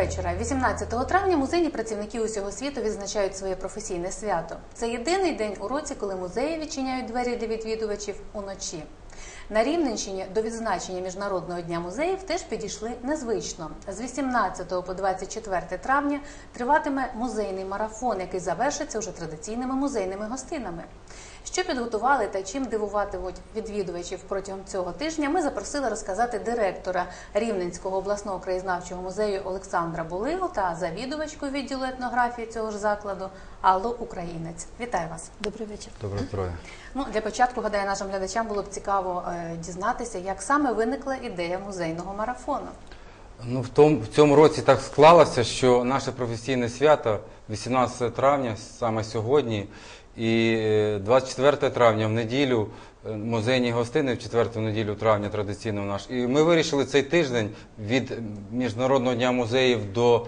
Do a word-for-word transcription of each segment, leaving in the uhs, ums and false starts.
вечора. вісімнадцятого травня музейні працівники усього світу відзначають своє професійне свято. Це єдиний день у році, коли музеї відчиняють двері для відвідувачів уночі. На Рівненщині до відзначення Міжнародного дня музеїв теж підійшли незвично. З вісімнадцятого по двадцять четверте травня триватиме музейний марафон, який завершиться уже традиційними музейними гостинами. Що підготували та чим дивуватимуть відвідувачів протягом цього тижня, ми запросили розказати директора Рівненського обласного краєзнавчого музею Олександра Булигу та завідувачку відділу етнографії цього ж закладу Аллу Українець. Вітаю вас. Добрий вечір. Доброго здоров'я. Ну, для початку, гадаю, нашим глядачам було б цікаво е, дізнатися, як саме виникла ідея музейного марафону. Ну, в, тому, в цьому році так склалося, що наше професійне свято вісімнадцятого травня, саме сьогодні, і двадцять четвертого травня в неділю музейні гостини, в четверту неділю травня традиційно наш. І ми вирішили цей тиждень від Міжнародного дня музеїв до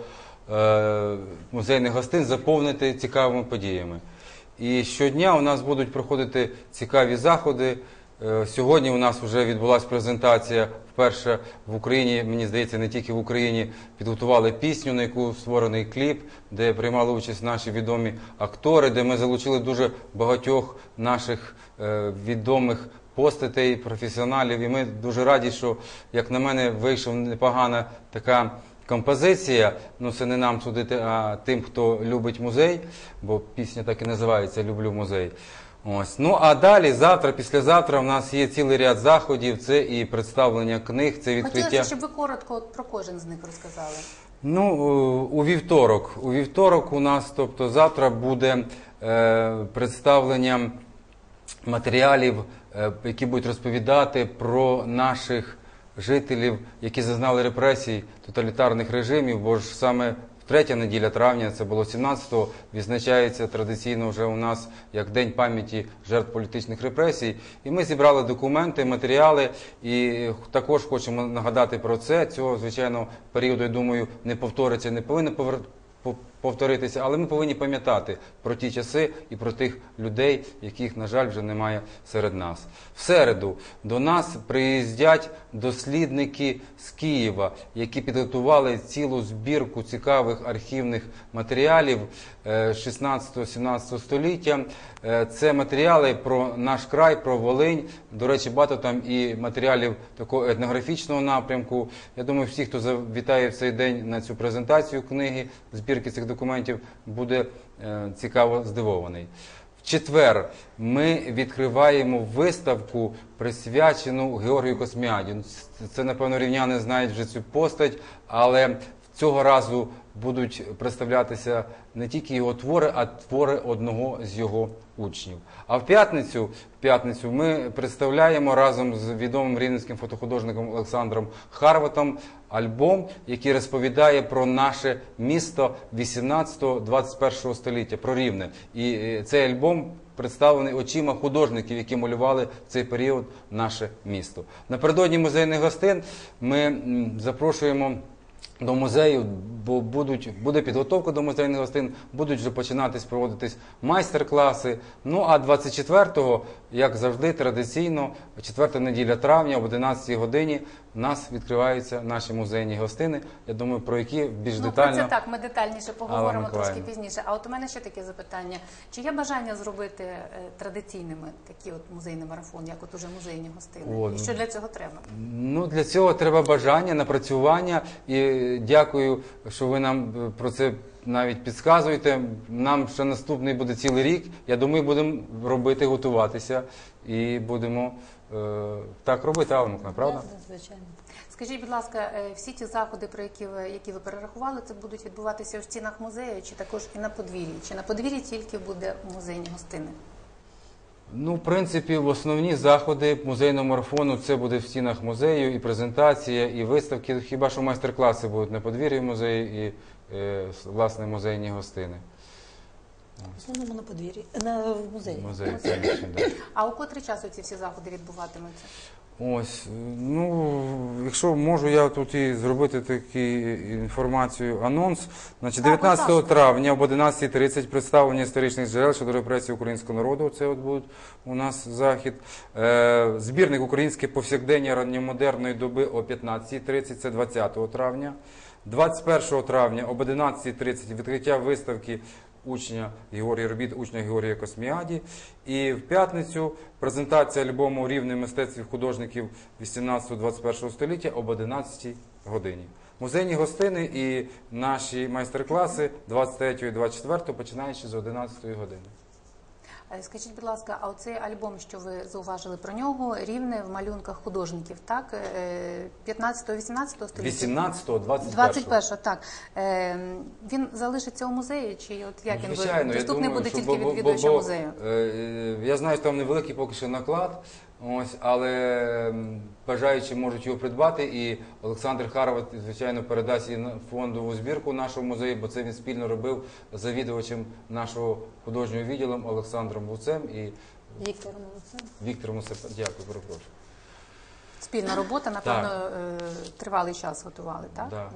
е, музейних гостин заповнити цікавими подіями. І щодня у нас будуть проходити цікаві заходи. Сьогодні у нас вже відбулася презентація, вперше в Україні, мені здається, не тільки в Україні, підготували пісню, на яку створений кліп, де приймали участь наші відомі актори, де ми залучили дуже багатьох наших е, відомих постатей, професіоналів. І ми дуже раді, що, як на мене, вийшла непогана така композиція. Ну, це не нам судити, а тим, хто любить музей, бо пісня так і називається «Люблю музей». Ось. Ну, а далі, завтра, післязавтра, у нас є цілий ряд заходів, це і представлення книг, це відкриття... Хотілося, щоб ви коротко от про кожен з них розказали. Ну, у вівторок. У вівторок у нас, тобто завтра буде е, представлення матеріалів, е, які будуть розповідати про наших жителів, які зазнали репресій тоталітарних режимів, бо ж саме третя неділя травня, це було сімнадцятого, відзначається традиційно вже у нас як День пам'яті жертв політичних репресій. І ми зібрали документи, матеріали, і також хочемо нагадати про це. Цього, звичайно, періоду, я думаю, не повториться, не повинно повторитися, але ми повинні пам'ятати про ті часи і про тих людей, яких, на жаль, вже немає серед нас. В середу до нас приїздять дослідники з Києва, які підготували цілу збірку цікавих архівних матеріалів шістнадцятого-сімнадцятого століття. Це матеріали про наш край, про Волинь. До речі, багато там і матеріалів такого етнографічного напрямку. Я думаю, всі, хто завітає в цей день на цю презентацію книги, збірки цих документів, буде е, цікаво здивований. В четвер ми відкриваємо виставку, присвячену Георгію Косміаді. Це, напевно, рівняни знають вже цю постать, але цього разу будуть представлятися не тільки його твори, а твори одного з його учнів. А в п'ятницю, в п'ятницю ми представляємо разом з відомим рівненським фотохудожником Олександром Харватом альбом, який розповідає про наше місто вісімнадцятого-двадцять першого століття, про Рівне. І цей альбом представлений очима художників, які малювали в цей період наше місто. Напередодні музейних гостин ми запрошуємо до музею, бо будуть, буде підготовка до музейних гостин, будуть вже починатись проводитись майстер-класи. Ну, а двадцять четвертого, як завжди, традиційно, четверта неділя травня об одинадцятій годині у нас відкриваються наші музейні гостини. Я думаю, про які більш ну, детально... Ну, про це так, ми детальніше поговоримо трошки пізніше. А от у мене ще таке запитання. Чи є бажання зробити е, традиційними такі от музейний марафон, як от уже музейні гостини? О, і що для цього треба? Ну, для цього треба бажання, напрацювання. І дякую, що ви нам про це навіть підказуєте. Нам ще наступний буде цілий рік. Я думаю, будемо робити, готуватися і будемо е, так робити, Алла, правда? Так, звичайно. Скажіть, будь ласка, всі ті заходи, про які ви, які ви перерахували, це будуть відбуватися в стінах музею, чи також і на подвір'ї? Чи на подвір'ї тільки буде музейні гостини? Ну, в принципі, в основні заходи музейного марафону це буде в стінах музею, і презентація, і виставки. Хіба що майстер-класи будуть на подвір'ї музею і, е, власне, музейні гостини. В основному на подвір'ї, на в музеї. Музей, конечно, да. А у котрий час ці всі заходи відбуватимуться? Ось, ну, якщо можу я тут і зробити таку інформацію, анонс. Значить, дев'ятнадцятого травня об одинадцятій тридцять представлення історичних джерел щодо репресій українського народу. Це от буде у нас захід. Е, збірник «Українське повсякдення ранньомодерної доби» о п'ятнадцятій тридцять, це двадцятого травня. двадцять першого травня об одинадцятій тридцять відкриття виставки учня Георгія робіт учня Георгія Косміаді. І в п'ятницю презентація альбому «Рівне мистецтвів художників вісімнадцятого-двадцять першого століття» об одинадцятій годині. Музейні гостини і наші майстер-класи двадцять третього і двадцять четвертого, починаючи з одинадцятої години. Е, Скажіть, будь ласка, а оцей альбом, що ви зауважили про нього, «Рівне в малюнках художників», так? Е, п'ятнадцятого-вісімнадцятого століття? вісімнадцятого двадцять двадцять першого. першого, так. Е, Він залишиться у музеї, чи от як він буде? Звичайно, я Доступний думаю, буде що тільки бо- бо- відвідувачам бо- музею? е, е, Я знаю, що там невеликий поки що наклад, ось, але м, бажаючі можуть його придбати. І Олександр Харват, звичайно, передасть її на фондову збірку нашого музею, бо це він спільно робив з завідувачем нашого художнього відділу Олександром Луцем і Віктор Молодцем. Віктором Мусепа. Дякую, перепрошую. Спільна робота, напевно, е, тривалий час готували, так? Да.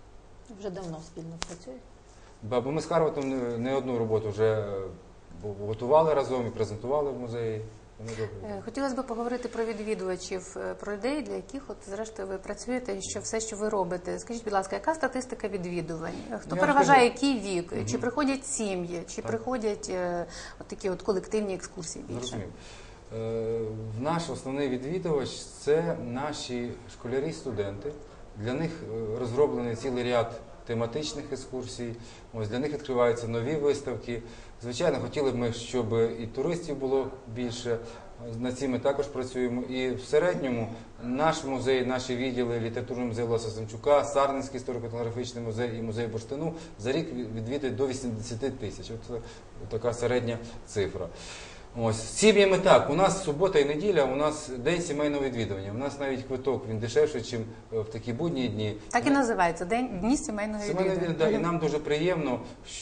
Вже давно спільно працюють. Ба- Бо ми з Харватом не, не одну роботу вже е, бо- готували разом і презентували в музеї. Вони добре. Е, Хотілося б поговорити про відвідувачів, е, про людей, для яких, от, зрештою, ви працюєте і що все, що ви робите. Скажіть, будь ласка, яка статистика відвідувань? Е, Хто Я переважає, скажу. який вік? Чи приходять сім'ї? Чи Так. приходять е, от такі от колективні екскурсії більше? Зрозумів. Е, Наш основний відвідувач – це наші школярі, студенти. Для них е, розроблений цілий ряд тематичних екскурсій. Ось для них відкриваються нові виставки. Звичайно, хотіли б ми, щоб і туристів було більше. Над цим ми також працюємо. І в середньому наш музей, наші відділи, літературний музей Лоса Семчука, Сарненський історико-етнографічний музей і музей бурштину за рік відвідують до вісімдесят тисяч. От така середня цифра. Ось, з сім'ями так, у нас субота і неділя, у нас день сімейного відвідування. У нас навіть квиток, він дешевший, ніж в такі будні дні. Так і називається День Дні сімейного Сімейне відвідування. відвідування, да, і нам дуже приємно,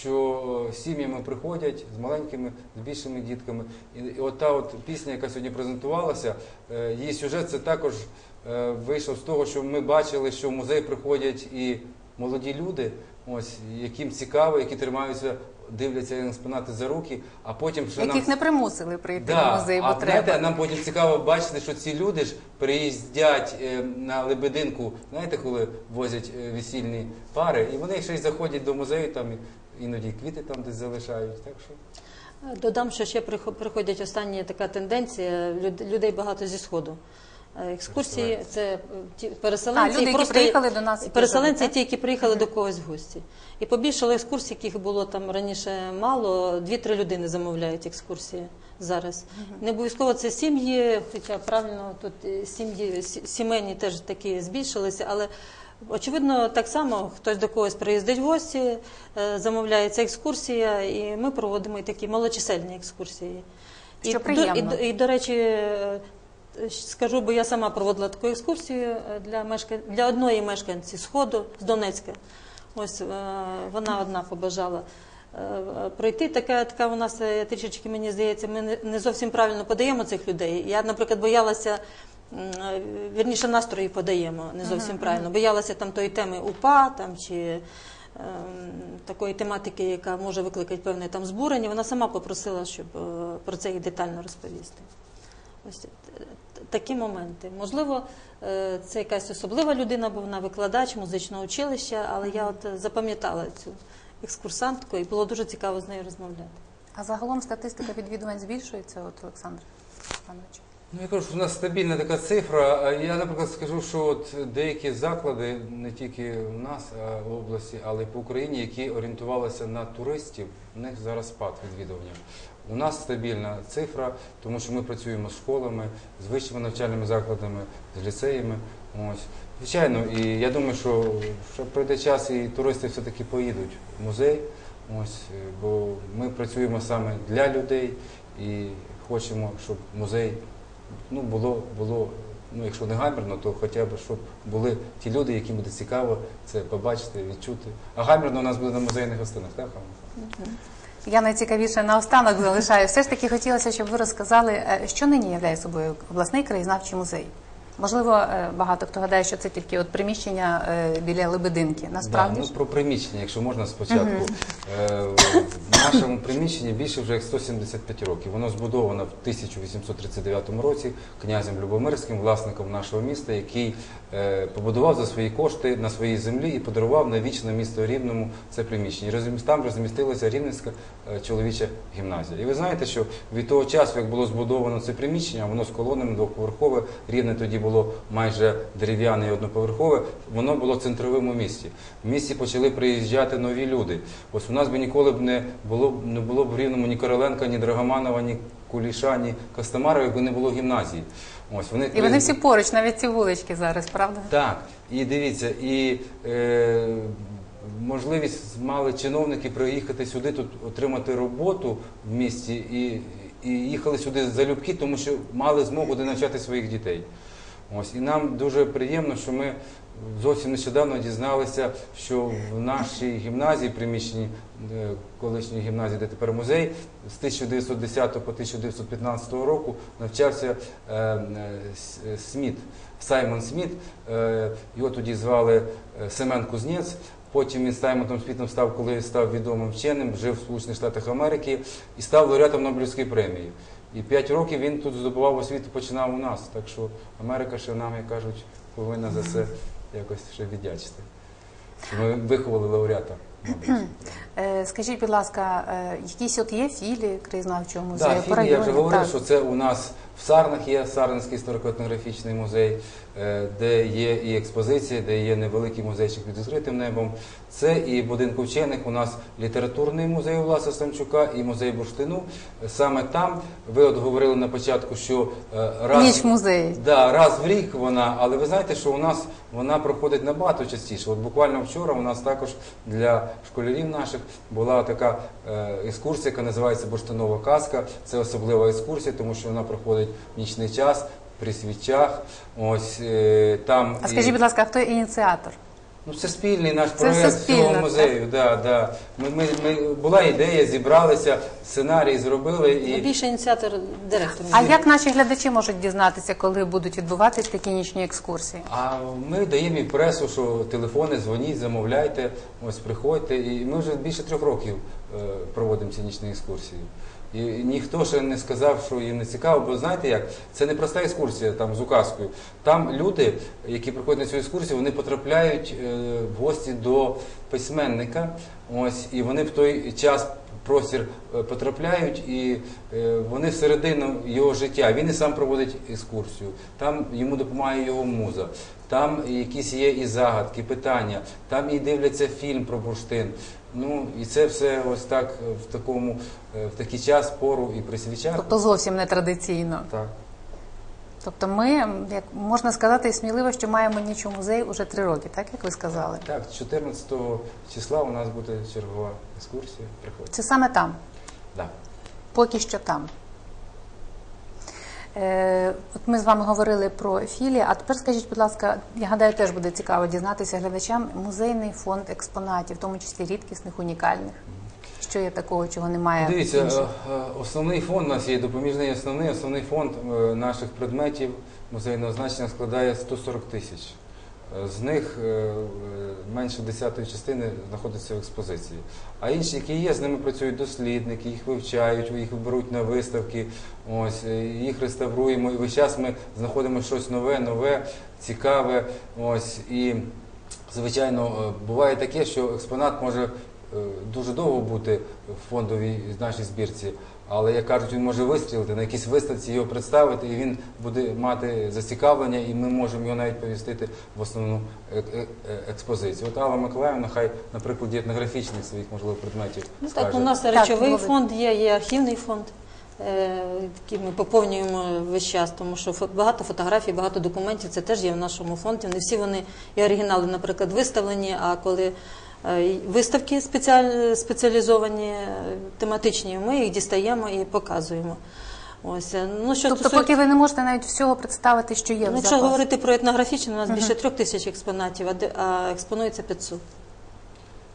що сім'ями приходять з маленькими, з більшими дітками. І, і от та от пісня, яка сьогодні презентувалася, е, її сюжет це також е, вийшов з того, що ми бачили, що в музей приходять і молоді люди, ось, яким цікаво, які тримаються, дивляться на експонати за руки, а потім ще Яких нам... не примусили прийти Да, в музей, бо а треба. знаєте, нам потім цікаво бачити, що ці люди ж приїздять е, на Лебединку, знаєте, коли возять е, весільні пари, і вони ще й заходять до музею, там і- іноді квіти там десь залишають. Так що Додам, що ще прихо- приходять останні така тенденція, люд- людей багато зі Сходу. Е, Екскурсії – це е, ті переселенці. А, люди, які приїхали до нас і Переселенці, пожили, ті, які приїхали до когось в гості. І побільшало екскурсій, яких було там раніше мало, дві-три людини замовляють екскурсії зараз. Не обов'язково це сім'ї, хоча правильно тут е, сім'ї, сі- сімейні теж такі збільшилися, але очевидно, так само хтось до когось приїздить в гості, е, замовляється екскурсія, і ми проводимо і такі малочисельні екскурсії. І, Що до- приємно. і, до- і, до речі, е, скажу, бо я сама проводила таку екскурсію е, для, мешкан... для одної мешканці Сходу, з Донецька. Ось е, вона одна побажала е, пройти. Така, така у нас е, трішечки, мені здається, ми не- не зовсім правильно подаємо цих людей. Я, наприклад, боялася, м, е, вірніше, настрої подаємо не зовсім правильно. Боялася там тої теми УПА там, чи е, такої тематики, яка може викликати певне там збурення. Вона сама попросила, щоб е, про це їй детально розповісти. Ось т- т- такі моменти. Можливо, е, це якась особлива людина, бо вона викладач музичного училища, але я от запам'ятала цю екскурсантку і було дуже цікаво з нею розмовляти. А загалом статистика відвідувань збільшується, от, Олександр Степанович? ну я кажу, що у нас стабільна така цифра. А Я, наприклад, скажу, що от деякі заклади, не тільки в нас а в області, але й по Україні, які орієнтувалися на туристів, у них зараз спад відвідування. У нас стабільна цифра, тому що ми працюємо з школами, з вищими навчальними закладами, з ліцеями. Ось. Звичайно, і я думаю, що, що прийде час і туристи все-таки поїдуть в музей, ось, бо ми працюємо саме для людей і хочемо, щоб музей ну, було, було, ну, якщо не гамірно, то хоча б, щоб були ті люди, яким буде цікаво це побачити, відчути. А гамірно у нас буде на музейних гостинах, так? Ганна? Я найцікавіше наостанок залишаю. Все ж таки хотілося, щоб ви розказали, е, що нині являє собою обласний краєзнавчий музей. Можливо, е, багато хто гадає, що це тільки от приміщення е, біля Лебединки. Насправді Да, ну, ж? про приміщення, якщо можна спочатку. Е, В нашому приміщенні більше вже як сто сімдесят п'ять років. Воно збудовано в тисяча вісімсот тридцять дев'ятому році князем Любомирським, власником нашого міста, який е, побудував за свої кошти на своїй землі і подарував навічно місто Рівному це приміщення. І розміс- там розмістилася Рівненська е, чоловіча гімназія. І ви знаєте, що від того часу, як було збудовано це приміщення, воно з колонами двоповерхове, Рівне тоді було майже дерев'яне і одноповерхове, воно було центровим у місті. В місті почали приїжджати нові люди. Ось у нас би ніколи б не було, б- не було б в Рівному ні Короленка, ні Драгоманова, ні Куліша, ні Костомарова, якби не було гімназії. Ось, вони І вони всі поруч, навіть ці вулички зараз, правда? Так, і дивіться, і е, можливість мали чиновники приїхати сюди, тут отримати роботу в місті, і, і їхали сюди залюбки, тому що мали змогу де навчати своїх дітей. Ось, і нам дуже приємно, що ми зовсім нещодавно дізналися, що в нашій гімназії, приміщенні е, колишньої гімназії, де тепер музей, з тисяча дев'ятсот десятого по тисяча дев'ятсот п'ятнадцятого року навчався е, е, С- Сміт, Саймон Сміт. Е, його тоді звали е, Семен Кузнєц. Потім він з Саймоном Смітом став, коли став відомим вченим, жив в Сполучених Штатах Америки і став лауреатом Нобелівської премії. І п'ять років він тут здобував освіту, починав у нас. Так що Америка ще нам, як кажуть, повинна за це якось ще віддячити. Що ми виховали лауреата Нобелівської премії. Е, Скажіть, будь ласка, е, якісь от є філії краєзнавчого музею Так, по філії, я вже району? говорив, Так. що це у нас в Сарнах є Сарненський історико-етнографічний музей, е, де є і експозиції, де є невеликий музейчик під відкритим небом. Це і в будинку вчених у нас літературний музей Власа Самчука і музей бурштину. Саме там, ви от говорили на початку, що е, раз... Ніч в музеї. Да, раз в рік вона, але ви знаєте, що у нас вона проходить набагато частіше. От буквально вчора у нас також для школярів наших була така е, екскурсія, яка називається «Бурштинова казка». Це особлива екскурсія, тому що вона проходить в нічний час, при свічах. Ось е, там. А скажіть, будь ласка, а хто ініціатор? Ну, це спільний наш Це проєкт все спільно, цього музею. Да, да. Ми, ми, ми, була ідея, зібралися, сценарій зробили і. Більше ініціатор директор. А як наші глядачі можуть дізнатися, коли будуть відбуватись такі нічні екскурсії? А ми даємо і в пресу, що телефони, дзвоніть, замовляйте, ось приходьте. І ми вже більше трьох років е, проводимо ці нічні екскурсії. І ніхто ще не сказав, що їм не цікаво, бо знаєте як, це не проста екскурсія там з указкою. Там люди, які приходять на цю екскурсію, вони потрапляють е, в гості до письменника, ось, і вони в той час простір е, потрапляють, і е, вони всередину його життя. Він і сам проводить екскурсію, там йому допомагає його муза, там якісь є і загадки, питання, там і дивляться фільм про бурштин. Ну, і це все ось так в такому, е, в такий час, пору і при свічах. Тобто зовсім не традиційно. Так. Тобто ми, як можна сказати сміливо, що маємо ніч у музеї уже три роки, так як ви сказали? Так, чотирнадцятого числа у нас буде чергова екскурсія. Приходьте. Це саме там? Да. Поки що там. Е, от ми з вами говорили про філії, а тепер скажіть, будь ласка, я гадаю, теж буде цікаво дізнатися глядачам, музейний фонд експонатів, в тому числі рідкісних, унікальних. Що є такого, чого немає? Дивіться, інших? е, е, основний фонд у нас є допоміжний основний. Основний фонд е, наших предметів музейного значення складає сто сорок тисяч. Е, З них е, е, менше десятої частини знаходиться в експозиції. А інші, які є, з ними працюють дослідники, їх вивчають, їх беруть на виставки, ось, е, їх реставруємо. І весь час ми знаходимо щось нове, нове, цікаве. Ось, і, звичайно, е, буває таке, що експонат може дуже довго бути в фондовій нашій збірці, але, як кажуть, він може вистрілити, на якійсь виставці його представити, і він буде мати зацікавлення, і ми можемо його навіть повістити в основну експозицію. От Алла Миколаївна, хай на прикладі етнографічних своїх, можливо, предметів Ну, скаже. так, у нас Так, речовий Володя. фонд є, є архівний фонд, е, який ми поповнюємо весь час, тому що фо- багато фотографій, багато документів, це теж є в нашому фонді. Не всі вони і оригінали, наприклад, виставлені, а коли е, виставки спеціаль, спеціалізовані, е, тематичні, ми їх дістаємо і показуємо. Ось. е, Ну, що Тобто, стосується- поки ви не можете навіть всього представити, що є Ну, в якщо запасі. говорити про етнографічне, у нас більше трьох тисяч експонатів, а де- а експонується п'ятсот.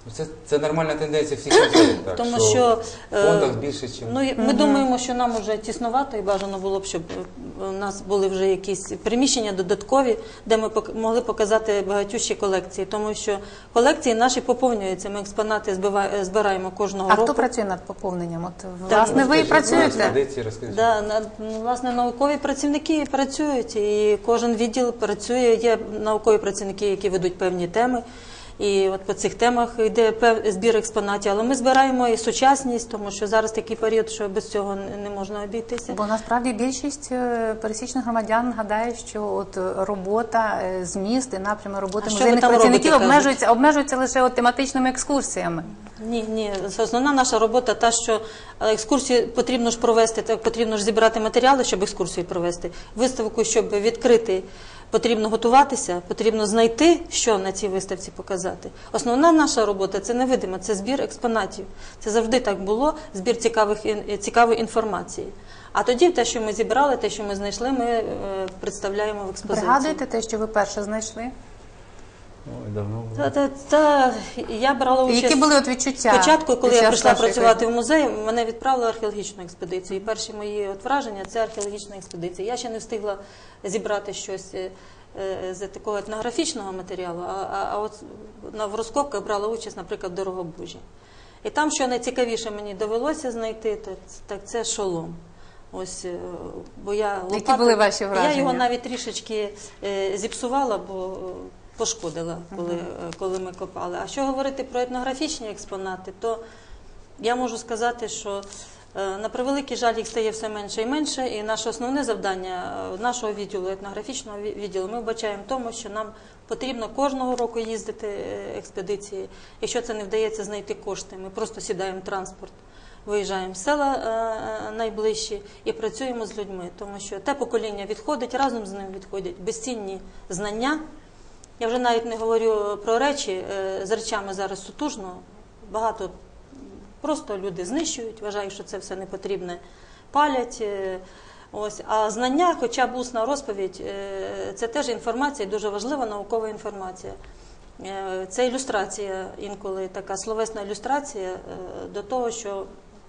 Це, це нормальна тенденція всіх музеїв, так, Тому що що, в фондах більше, ніж... Ну, і ми думаємо, що нам вже тіснувато і бажано було б, щоб у нас були вже якісь приміщення додаткові, де ми пок- могли показати багатющі колекції, тому що колекції наші поповнюються, ми експонати збива- збираємо кожного А року. хто працює над поповненням? От, Та, власне, ви і Розкажіть, працюєте? експедиції, розкажіть. Да, на- ну, власне, наукові працівники працюють, і кожен відділ працює. Є наукові працівники, які ведуть певні теми. І от по цих темах йде пев- збір експонатів. Але ми збираємо і сучасність, тому що зараз такий період, що без цього не не можна обійтися. Бо насправді більшість е, пересічних громадян гадає, що от е, робота, е, зміст і напрями роботи А що ви музейних там працівників робите, обмежуються, обмежуються лише от тематичними екскурсіями. Ні, ні, основна наша робота та, що екскурсію потрібно ж провести, так потрібно ж зібрати матеріали, щоб екскурсію провести. Виставку, щоб відкрити, потрібно готуватися, потрібно знайти, що на цій виставці показати. Основна наша робота – це невидима, це збір експонатів. Це завжди так було, збір цікавих, ін- цікавої інформації. А тоді те, що ми зібрали, те, що ми знайшли, ми е, представляємо в експозиції. Пригадуєте те, що ви перше знайшли? Ой, давно було. Та, та, та, я брала І участь... які були от відчуття? Спочатку, коли під я час прийшла вашої працювати в музей, мене відправили в археологічну експедицію. І перші мої от враження – це археологічна експедиція. Я ще не встигла зібрати щось е, е, з такого етнографічного матеріалу, а, а, а от на, в розкопках брала участь, наприклад, в Дорогобужі. І там, що найцікавіше мені довелося знайти, то, так це шолом. Ось, е, бо я Які лопатою- були ваші Я враження? його навіть трішечки е, зіпсувала, бо е, пошкодила, коли, е, коли ми копали. А що говорити про етнографічні експонати, то я можу сказати, що е, на превеликий жаль їх стає все менше і менше, і наше основне завдання е, нашого відділу, етнографічного ві- відділу, ми вбачаємо в тому, що нам потрібно кожного року їздити е, експедиції. Якщо це не вдається знайти кошти, ми просто сідаємо в транспорт, виїжджаємо в села е, найближчі і працюємо з людьми, тому що те покоління відходить, разом з ним відходять безцінні знання. Я вже навіть не говорю про речі, е, з речами зараз сутужно, багато просто люди знищують, вважають, що це все не потрібне, палять. е, Ось. А знання, хоча б усна розповідь, е, це теж інформація, дуже важлива наукова інформація. Е, Це ілюстрація, інколи така словесна ілюстрація е, до того, що,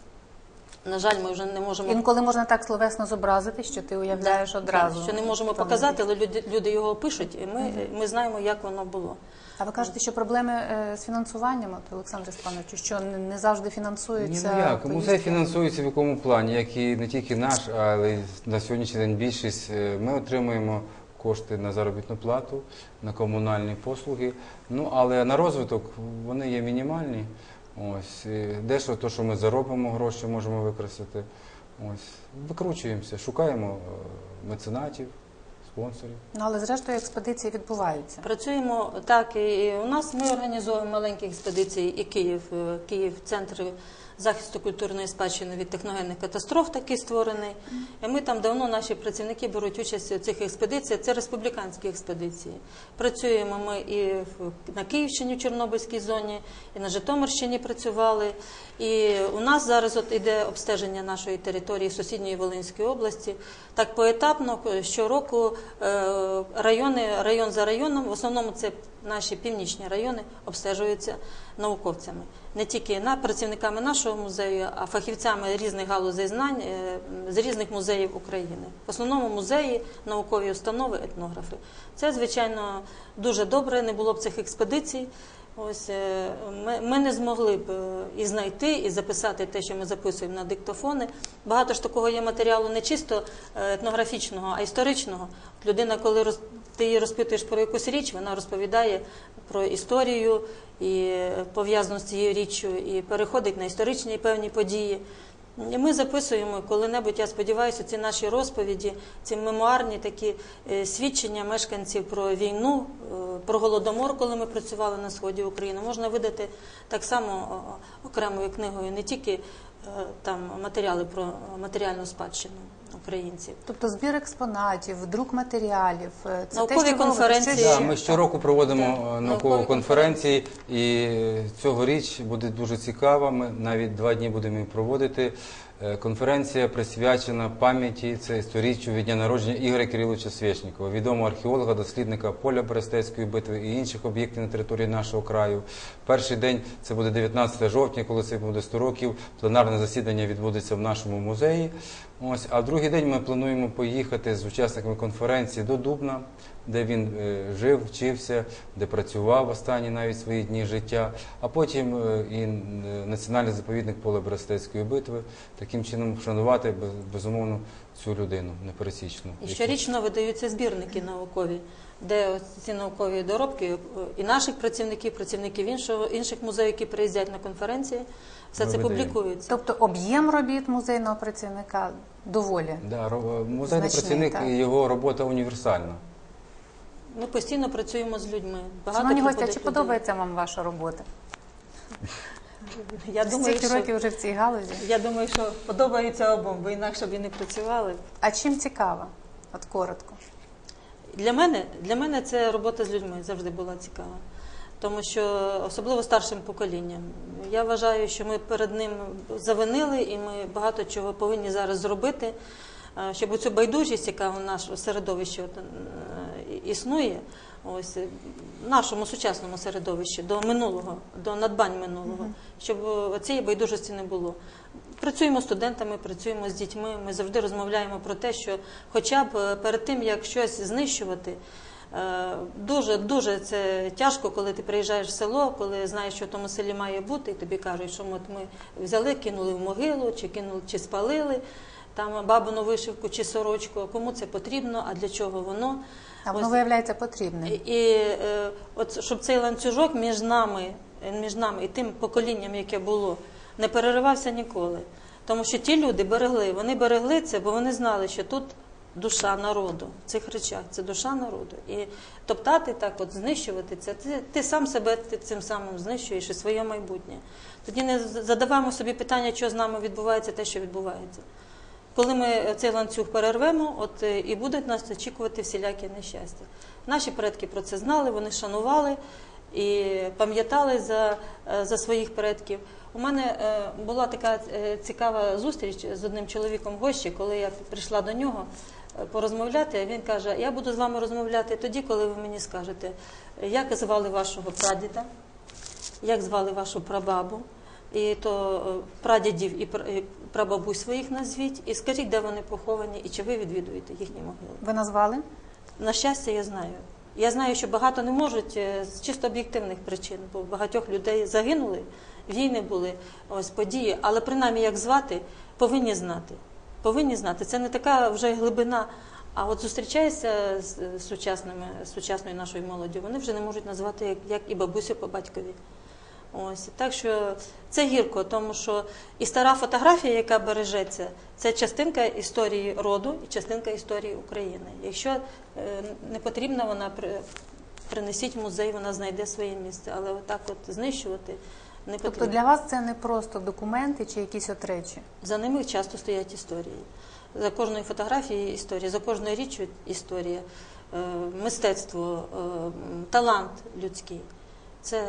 на жаль, ми вже не можемо... Інколи можна так словесно зобразити, що ти уявляєш одразу. Що не можемо Там показати, але люди, люди його пишуть, і ми, ми знаємо, як воно було. А ви кажете, що проблеми е, з фінансуванням, от, Олександре Степановичу, що не, не завжди Ні, фінансуються? ну як, музей поїздки? фінансується в якому плані, як і не тільки наш, але й на сьогоднішній день більшість. Е, Ми отримуємо кошти на заробітну плату, на комунальні послуги, ну але на розвиток вони є мінімальні. Ось, і дещо то, що ми заробимо, гроші можемо використати. Ось, викручуємося, шукаємо е, меценатів, спонсорів. Ну, але зрештою експедиції відбуваються. Працюємо так, і у нас ми організовуємо маленькі експедиції, і Київ, е, Київ, центр захисту культурної спадщини від техногенних катастроф такий створений. І ми там давно, наші працівники беруть участь у цих експедиціях, це республіканські експедиції. Працюємо ми і в- на Київщині, в Чорнобильській зоні, і на Житомирщині працювали. І у нас зараз от іде обстеження нашої території сусідньої Волинської області. Так поетапно, щороку е, райони, район за районом, в основному це наші північні райони, обстежуються науковцями. Не тільки на працівниками нашого музею, а фахівцями різних галузей знань е, з різних музеїв України. В основному музеї, наукові установи, етнографи. Це, звичайно, дуже добре, не було б цих експедицій. Ось е, ми, ми не змогли б е, і знайти, і записати те, що ми записуємо на диктофони. Багато ж такого є матеріалу не чисто е, етнографічного, а історичного. От людина, коли роз, ти її розпитуєш про якусь річ, вона розповідає про історію і пов'язану з цією річчю, і переходить на історичні певні події. І ми записуємо коли-небудь, я сподіваюся, ці наші розповіді, ці мемуарні такі е, свідчення мешканців про війну, е, про Голодомор, коли ми працювали на сході України, можна видати так само о, окремою книгою, не тільки е, там матеріали про матеріальну спадщину. українців. Тобто збір експонатів, друк матеріалів, е, це Наукові те, що ви робите. конференції. Що Да, ще? ми щороку проводимо Так. е, наукові Наукові конференції, і цьогоріч буде дуже цікаво. Ми навіть два дні будемо її проводити. Е, Конференція присвячена пам'яті, це сторіччю від дня народження Ігоря Кириловича Свєшнікова, відомого археолога, дослідника поля Берестейської битви і інших об'єктів на території нашого краю. Перший день це буде дев'ятнадцятого жовтня, коли це буде сто років. Пленарне засідання відбудеться в нашому музеї. Ось, а в другий день ми плануємо поїхати з учасниками конференції до Дубна, де він е, жив, вчився, де працював останні навіть свої дні життя, а потім е, і е, національний заповідник поля Берестейської битви, таким чином вшанувати без- безумовно цю людину непересічну. І яку- щорічно видаються збірники наукові, де ось ці наукові доробки е, і наших працівників, працівників іншого, інших музеїв, які приїздять на конференції, все Ми це видаємо. публікується. Тобто об'єм робіт музейного працівника доволі. Да, ро- музейний Значний, працівник, так. і його робота універсальна. Ми постійно працюємо з людьми. Багато Шановні гості, а приходить чи людей. подобається вам ваша робота? Я думаю, Стільки що, років вже в цій галузі. я думаю, що подобається обом, бо інакше б і не працювали. А чим цікава? От коротко. Для мене, для мене це робота з людьми завжди була цікава. Тому що, особливо старшим поколінням, я вважаю, що ми перед ним завинили і ми багато чого повинні зараз зробити, е, щоб оцю байдужість, яка в нашому середовищі от, е, існує, ось, в нашому сучасному середовищі, до минулого, до надбань минулого, щоб цієї байдужості не було. Працюємо з студентами, працюємо з дітьми, ми завжди розмовляємо про те, що хоча б перед тим, як щось знищувати, дуже-дуже це тяжко, коли ти приїжджаєш в село, коли знаєш, що в тому селі має бути, і тобі кажуть, що от ми взяли, кинули в могилу, чи кинули, чи спалили там бабину вишивку чи сорочку, кому це потрібно, а для чого воно. А воно Ось. виявляється потрібним. І, і е, от, щоб цей ланцюжок між нами, між нами і тим поколінням, яке було, не переривався ніколи. Тому що ті люди берегли, вони берегли це, бо вони знали, що тут душа народу, в цих речах, це душа народу. І топтати так, от знищувати це, ти, ти сам себе ти цим самим знищуєш і своє майбутнє. Тоді не задаваємо собі питання, що з нами відбувається те, що відбувається. Коли ми цей ланцюг перервемо, от і будуть нас очікувати всілякі нещастя. Наші предки про це знали, вони шанували і пам'ятали за, за своїх предків. У мене е, була така е, цікава зустріч з одним чоловіком в гості, коли я прийшла до нього е, порозмовляти, він каже, я буду з вами розмовляти тоді, коли ви мені скажете, як звали вашого прадіда, як звали вашу прабабу, і то е, прадідів і пр- і прабабусь своїх назвіть, і скажіть, де вони поховані, і чи ви відвідуєте їхні могили. Ви назвали? На щастя, я знаю. Я знаю, що багато не можуть е, з чисто об'єктивних причин, бо багатьох людей загинули, війни були, ось події, але принаймні як звати, повинні знати. Повинні знати. Це не така вже глибина. А от зустрічаєшся з сучасними, з сучасною нашою молоддю, вони вже не можуть назвати як, як і бабусю по батькові. Ось так що це гірко, тому що і стара фотографія, яка бережеться, це частинка історії роду і частинка історії України. Якщо е, не потрібна вона, при- принесіть в музей, вона знайде своє місце, але отак от знищувати не потрібно. Тобто для вас це не просто документи чи якісь от речі? За ними часто стоять історії. За кожною фотографією історія, за кожною річчю історія, е, мистецтво, е, талант людський. Це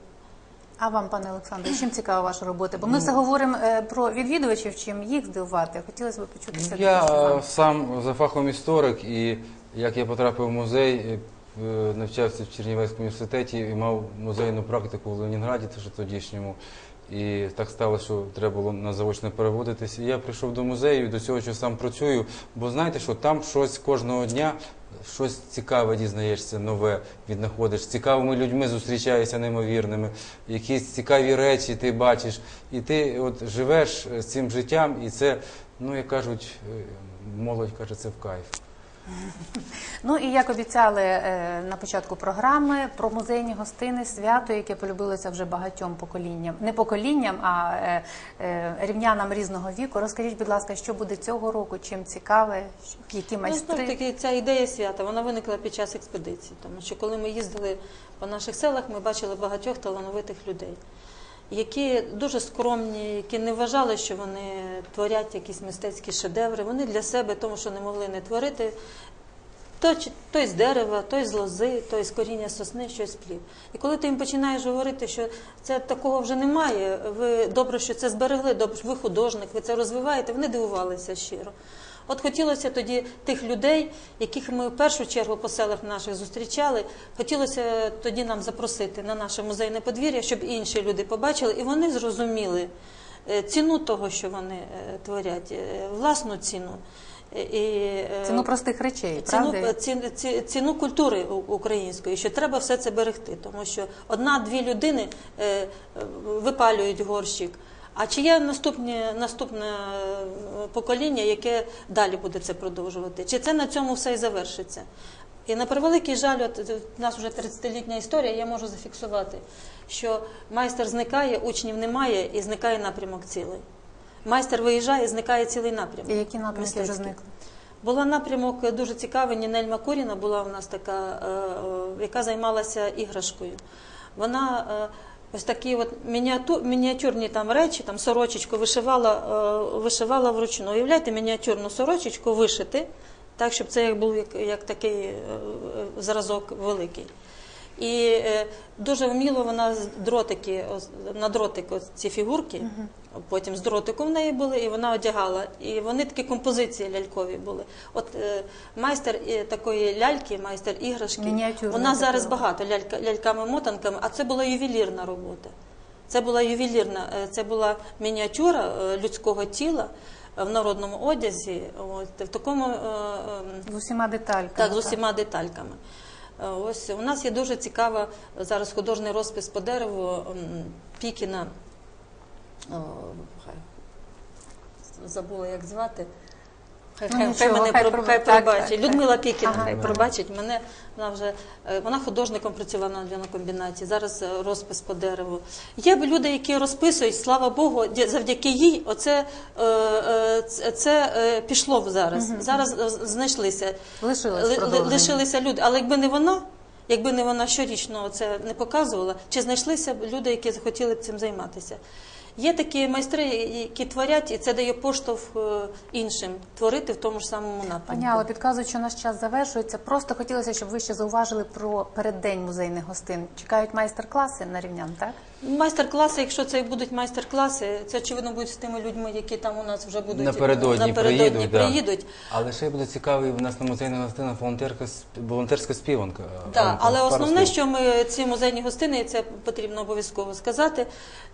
А вам, пане Олександре, чим цікава ваша робота? Бо ми все говоримо е, про відвідувачів, чим їх здивувати. Хотілося б почути все-таки, Я що вам. е, сам за фахом історик, і як я потрапив в музей, е, е, навчався в Чернівецькому університеті і мав музейну практику в Ленінграді, теж тодішньому. І так сталося, що треба було на заочно переводитись. І я прийшов до музею, до цього, що сам працюю, бо знаєте, що там щось кожного дня, щось цікаве дізнаєшся, нове віднаходиш, з цікавими людьми зустрічаєшся неймовірними, якісь цікаві речі ти бачиш, і ти от живеш з цим життям, і це, ну як кажуть, е, молодь каже, це в кайф. Ну і як обіцяли е, на початку програми, про музейні гостини, свято, яке полюбилося вже багатьом поколінням. Не поколінням, а е, е, рівнянам різного віку. Розкажіть, будь ласка, що буде цього року, чим цікаве, які ну, майстри? знов таки ця ідея свята, вона виникла під час експедиції, тому що коли ми їздили по наших селах, ми бачили багатьох талановитих людей. які дуже скромні, які не вважали, що вони творять якісь мистецькі шедеври. Вони для себе, тому що не могли не творити, то, той з дерева, той з лози, той з коріння сосни, щось плів. І коли ти їм починаєш говорити, що це такого вже немає, ви добре, що це зберегли, добре, ви художник, ви це розвиваєте, вони дивувалися щиро. От хотілося тоді тих людей, яких ми в першу чергу по селах наших зустрічали, хотілося тоді нам запросити на наше музейне подвір'я, щоб інші люди побачили, і вони зрозуміли ціну того, що вони творять, власну ціну. І, ціну простих речей, ціну, правда? Ціну, ціну культури української, що треба все це берегти, тому що одна-дві людини випалюють горщик, а чи є наступне, наступне покоління, яке далі буде це продовжувати? Чи це на цьому все і завершиться? І на превеликий жаль, от у нас вже тридцятилітня історія, я можу зафіксувати, що майстер зникає, учнів немає і зникає напрямок цілий. Майстер виїжджає, зникає цілий напрямок. І які напрямки мистецький. вже зникли? Була напрямок дуже цікавий, Нінель Макуріна була у нас така, яка займалася іграшкою. Вона ось такі от мініатюр, мініатюрні там речі, там сорочечку вишивала, вишивала вручну. Уявляєте, мініатюрну сорочечку вишити, так, щоб це як був як, як такий зразок великий. І е, дуже вміло вона з дротики, на дротик ці фігурки, uh-huh. потім з дротиком в неї були, і вона одягала. І вони такі композиції лялькові були. От е, майстер е, такої ляльки, майстер іграшки, у нас зараз багато лялька, ляльками-мотанками, а це була ювелірна робота. Це була ювелірна, це була мініатюра людського тіла в народному одязі, от, в такому... Е, з усіма детальками. Так, з усіма детальками. Ось у нас є дуже цікава зараз художній розпис по дереву Пікіна, о, хай, забула як звати, хай, ну, хай, нічого, хай мене хай про, хай так, пробачить. так, Людмила так. Пікіна, Ага, хай ага. пробачить мене, вона вже, вона художником працювала на льонокомбінаті, зараз розпис по дереву. Є люди, які розписують, слава Богу, завдяки їй, оце це, це пішло зараз. Угу. Зараз знайшлися, лишились, лишилися люди, але якби не вона, якби не вона щорічно це не показувала, чи знайшлися б люди, які захотіли б цим займатися. Є такі майстри, які творять, і це дає поштовх іншим творити в тому ж самому напрямку. Пані Алло, підказують, що наш час завершується. Просто хотілося, щоб ви ще зауважили про переддень музейних гостин. Чекають майстер-класи на рівнян, так? Майстер-класи, якщо це будуть майстер-класи, це очевидно будуть з тими людьми, які там у нас вже будуть напередодні, напередодні приїдуть. приїдуть. Да. Але ще буде цікавий в нас на музейних гостинах волонтерка, волонтерська співанка. Так, але основне, що ми ці музейні гостини, і це потрібно обов'язково сказати,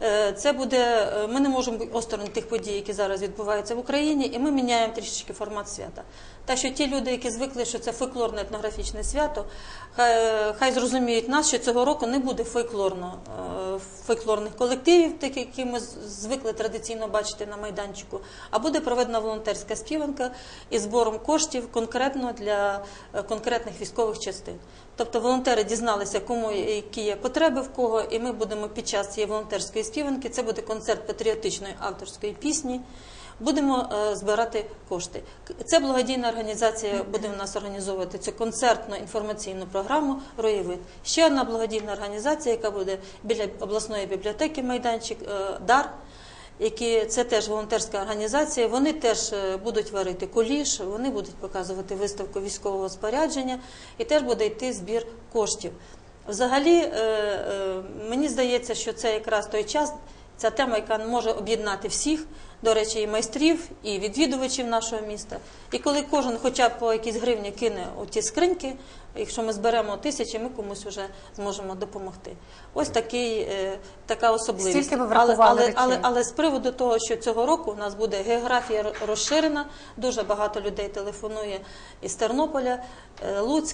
це буде, ми не можемо бути осторонь тих подій, які зараз відбуваються в Україні, і ми міняємо трішечки формат свята. Так що ті люди, які звикли, що це фольклорне етнографічне свято, хай, хай зрозуміють нас, що цього року не буде фольклорно, фольклорних колективів, таких, які ми звикли традиційно бачити на майданчику, а буде проведена волонтерська співанка із збором коштів конкретно для конкретних військових частин. Тобто волонтери дізналися, кому які є потреби в кого, і ми будемо під час цієї волонтерської співанки, це буде концерт патріотичної авторської пісні, будемо е, збирати кошти. Це благодійна організація буде в нас організовувати цю концертно-інформаційну програму «Роєвид». Ще одна благодійна організація, яка буде біля обласної бібліотеки майданчик е, «Дар», які, це теж волонтерська організація, вони теж будуть варити куліш, вони будуть показувати виставку військового спорядження і теж буде йти збір коштів. Взагалі, е, е, мені здається, що це якраз той час, ця тема, яка може об'єднати всіх, до речі, і майстрів, і відвідувачів нашого міста. І коли кожен хоча б по якійсь гривні кине у ті скриньки, якщо ми зберемо тисячі, ми комусь вже зможемо допомогти. Ось такий, е, така особливість. Стільки ви врахували але, але, але, але з приводу того, що цього року у нас буде географія розширена, дуже багато людей телефонує із Тернополя, Луцьк,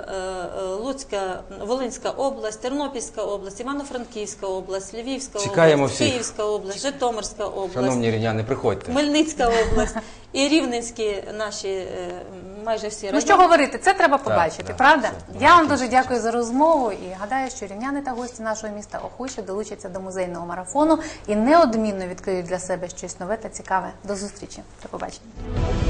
Луцька, Волинська область, Тернопільська область, Івано-Франківська область, Львівська Чекаємо область, всіх. Київська область, Житомирська область. Шановні рівняни, приходьте. Хмельницька область і Рівненські наші майже всі райони. Ну що говорити, це треба побачити, так, правда? це, Я вам дуже дякую за розмову і гадаю, що рівняни та гості нашого міста охоче долучаться до музейного марафону і неодмінно відкриють для себе щось нове та цікаве. До зустрічі. До побачення.